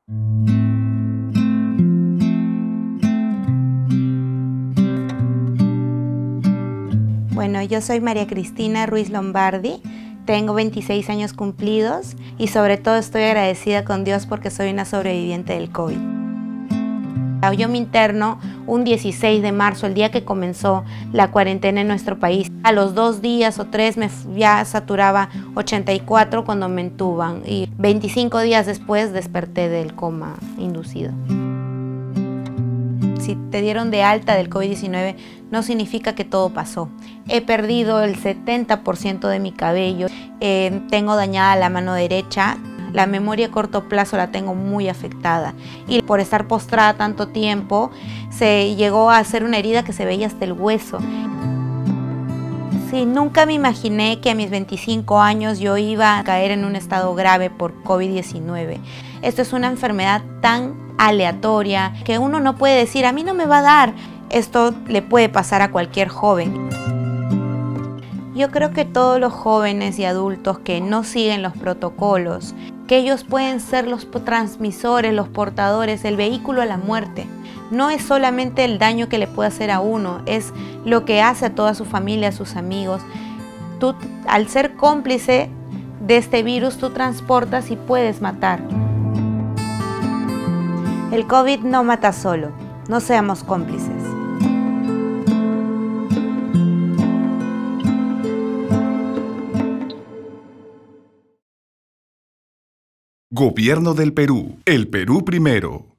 Bueno, yo soy María Cristina Ruiz Lombardi, tengo 26 años cumplidos y sobre todo estoy agradecida con Dios porque soy una sobreviviente del COVID. Yo me interno un 16 de marzo, el día que comenzó la cuarentena en nuestro país. A los 2 días o 3 ya saturaba 84 cuando me entuban y 25 días después desperté del coma inducido. Si te dieron de alta del COVID-19 no significa que todo pasó. He perdido el 70% de mi cabello, tengo dañada la mano derecha, la memoria a corto plazo la tengo muy afectada y por estar postrada tanto tiempo se llegó a hacer una herida que se veía hasta el hueso. Sí, nunca me imaginé que a mis 25 años yo iba a caer en un estado grave por COVID-19. Esto es una enfermedad tan aleatoria que uno no puede decir, a mí no me va a dar. Esto le puede pasar a cualquier joven. Yo creo que todos los jóvenes y adultos que no siguen los protocolos, que ellos pueden ser los transmisores, los portadores, el vehículo a la muerte. No es solamente el daño que le puede hacer a uno, es lo que hace a toda su familia, a sus amigos. Tú, al ser cómplice de este virus, tú transportas y puedes matar. El COVID no mata solo, no seamos cómplices. Gobierno del Perú. El Perú primero.